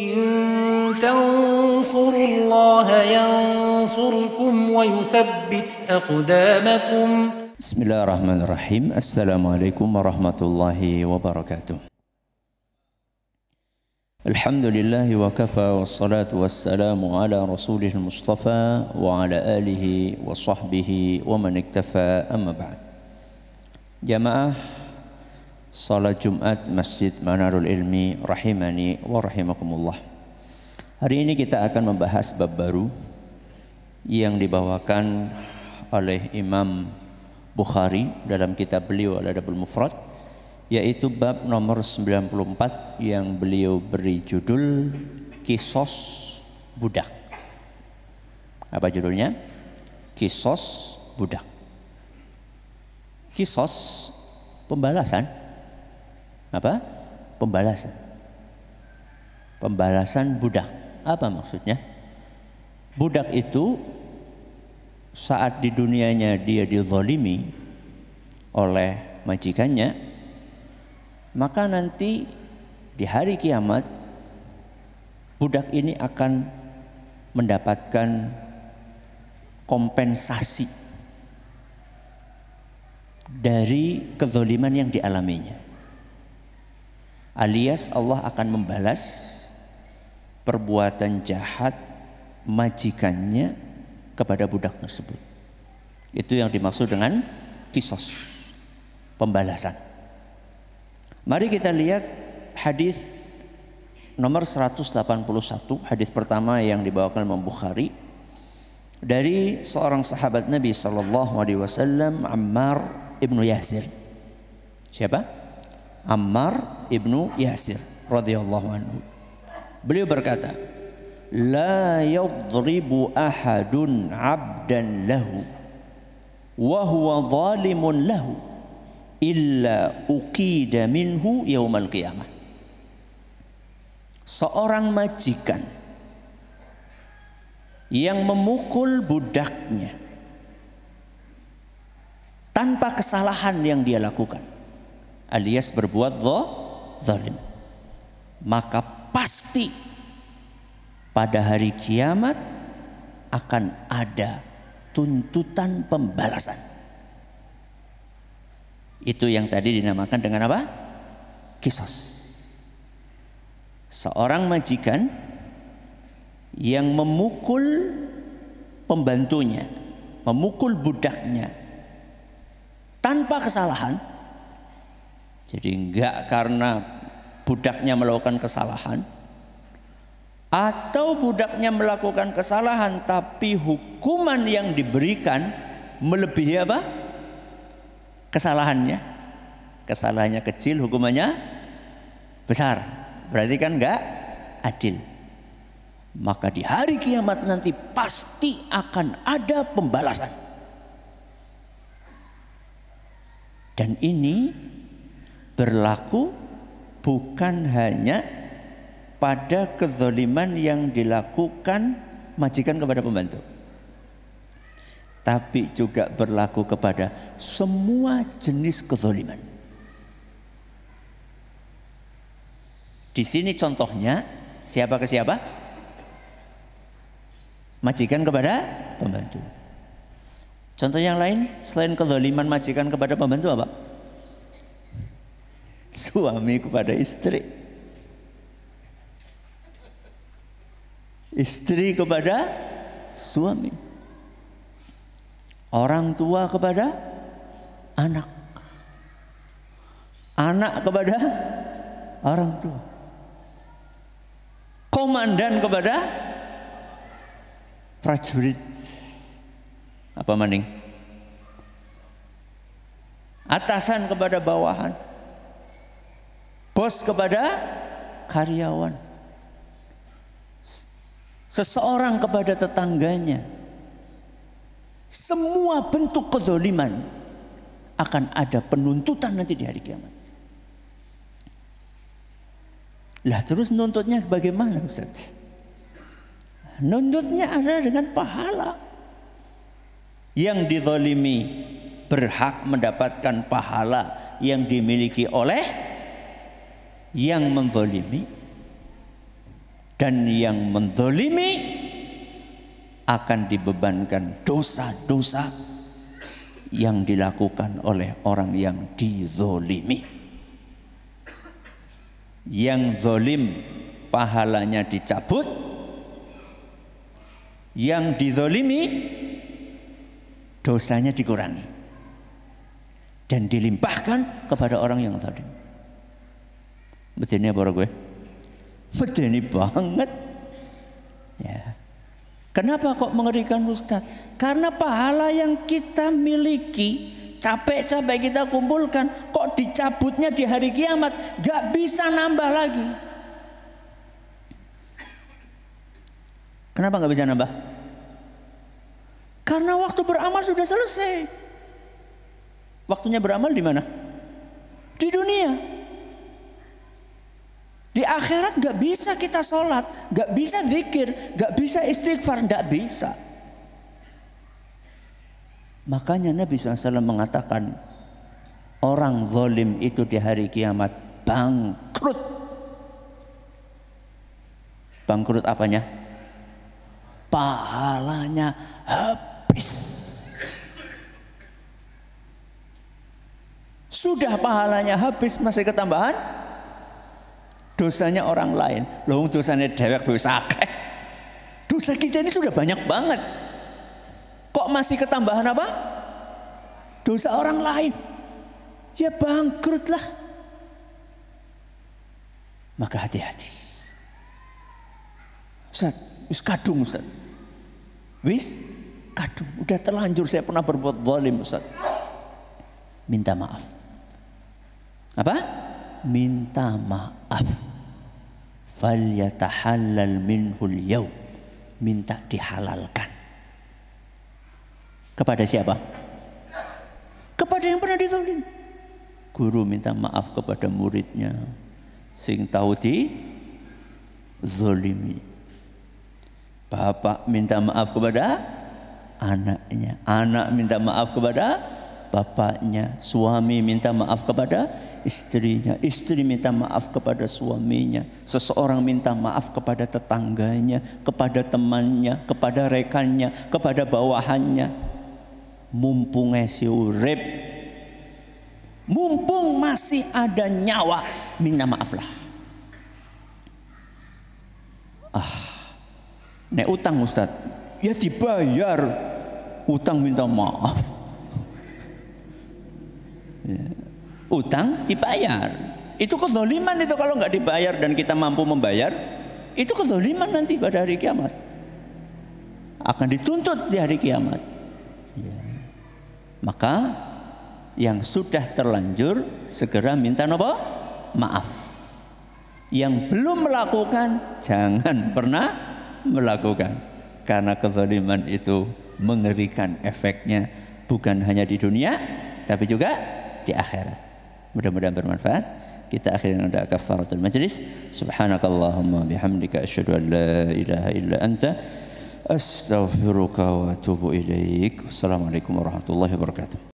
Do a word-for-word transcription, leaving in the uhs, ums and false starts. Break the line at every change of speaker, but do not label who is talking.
In tansurullaha yansurkum wa yuthabbit aqdamakum.
Bismillahirrahmanirrahim. Assalamualaikum warahmatullahi wabarakatuh. Alhamdulillahi wa kafa wassalatu wassalamu ala rasulihil mustafa wa ala alihi wa sahbihi wa man iktafa, amma ba'd. Jamaah salat Jumat Masjid Manarul Ilmi rahimani wa rahimakumullah. Hari ini kita akan membahas bab baru yang dibawakan oleh Imam Bukhari dalam kitab beliau Al-Adabul Mufrad, yaitu bab nomor sembilan puluh empat yang beliau beri judul Kisos Budak. Apa judulnya? Kisos Budak. Kisos pembalasan. Apa? Pembalasan. Pembalasan budak. Apa maksudnya? Budak itu saat di dunianya dia dizalimi oleh majikannya, maka nanti di hari kiamat budak ini akan mendapatkan kompensasi dari kezaliman yang dialaminya. Alias Allah akan membalas perbuatan jahat majikannya kepada budak tersebut. Itu yang dimaksud dengan kisos, pembalasan. Mari kita lihat hadis nomor seratus delapan puluh satu, hadis pertama yang dibawakan Imam Bukhari dari seorang sahabat Nabi sallallahu alaihi wasallam, Ammar ibnu Yasir. Siapa? Ammar ibnu Yasir radhiyallahu anhu. Beliau berkata, la yadribu ahadun 'abdan lahu wa huwa zalimun lahu illa uqida minhu yaumal qiyamah. Seorang majikan yang memukul budaknya tanpa kesalahan yang dia lakukan, alias berbuat zalim, maka pasti pada hari kiamat akan ada tuntutan pembalasan. Itu yang tadi dinamakan dengan apa? Kisos. Seorang majikan yang memukul pembantunya, memukul budaknya tanpa kesalahan. Jadi enggak karena budaknya melakukan kesalahan, atau budaknya melakukan kesalahan tapi hukuman yang diberikan melebihi apa? Kesalahannya. Kesalahannya kecil, hukumannya besar. Berarti kan enggak adil. Maka di hari kiamat nanti pasti akan ada pembalasan. Dan ini berlaku bukan hanya pada kezaliman yang dilakukan majikan kepada pembantu, tapi juga berlaku kepada semua jenis kezaliman. Di sini contohnya siapa ke siapa? Majikan kepada pembantu. Contoh yang lain selain kezaliman majikan kepada pembantu apa? Suami kepada istri, istri kepada suami, orang tua kepada anak, anak kepada orang tua, komandan kepada prajurit. Apa maning? Atasan kepada bawahan, bos kepada karyawan, seseorang kepada tetangganya. Semua bentuk kezaliman akan ada penuntutan nanti di hari kiamat. Lah terus nuntutnya bagaimana, Ustaz? Nuntutnya ada dengan pahala. Yang dizalimi berhak mendapatkan pahala yang dimiliki oleh yang menzalimi, Dan yang menzalimi akan dibebankan dosa-dosa yang dilakukan oleh orang yang dizalimi. Yang zalim pahalanya dicabut, yang dizalimi dosanya dikurangi dan dilimpahkan kepada orang yang zalim. Medeni apa gue? Medeni banget. Ya. Kenapa kok mengerikan Ustaz? Karena pahala yang kita miliki, capek-capek kita kumpulkan, kok dicabutnya di hari kiamat, gak bisa nambah lagi. Kenapa gak bisa nambah? Karena waktu beramal sudah selesai. Waktunya beramal di mana? Di dunia. Di akhirat gak bisa kita sholat, gak bisa zikir, gak bisa istighfar, gak bisa. Makanya Nabi shallallahu alaihi wasallam mengatakan orang zalim itu di hari kiamat bangkrut. Bangkrut apanya? Pahalanya habis. Sudah pahalanya habis, masih ketambahan dosanya orang lain. Loh, dosanya dewek dosa akeh. Dosa kita ini sudah banyak banget. Kok masih ketambahan apa? Dosa orang lain. Ya bangkrut lah. Maka hati-hati. Ustaz, wis kadung Ustaz. Wis kadung, udah terlanjur saya pernah berbuat zalim Ustaz. Minta maaf. Apa? Minta maaf. Falyatahallal minhul yaum. Minta dihalalkan. Kepada siapa? Kepada yang pernah dizalim. Guru minta maaf kepada muridnya sing tahu di zalimi. Bapak minta maaf kepada anaknya, anak minta maaf kepada bapaknya, suami minta maaf kepada istrinya, istri minta maaf kepada suaminya, seseorang minta maaf kepada tetangganya, kepada temannya, kepada rekannya, kepada bawahannya. Mumpung masih urip, mumpung masih ada nyawa, minta maaflah. Ah, nek utang Ustaz, ya dibayar. Utang minta maaf. Ya. Utang dibayar. Itu kezaliman itu kalau nggak dibayar dan kita mampu membayar, itu kezaliman nanti pada hari kiamat. Akan dituntut di hari kiamat. Ya. Maka yang sudah terlanjur segera minta apa? Maaf. Yang belum melakukan jangan pernah melakukan. Karena kezaliman itu mengerikan efeknya bukan hanya di dunia tapi juga di akhirat. Mudah-mudahan bermanfaat. Kita akhirnya ada kafaratul majlis. Subhanakallahumma bihamdika asyhadu an la ilaha illa anta astaghfiruka wa atubu ilaik. Assalamualaikum warahmatullahi wabarakatuh.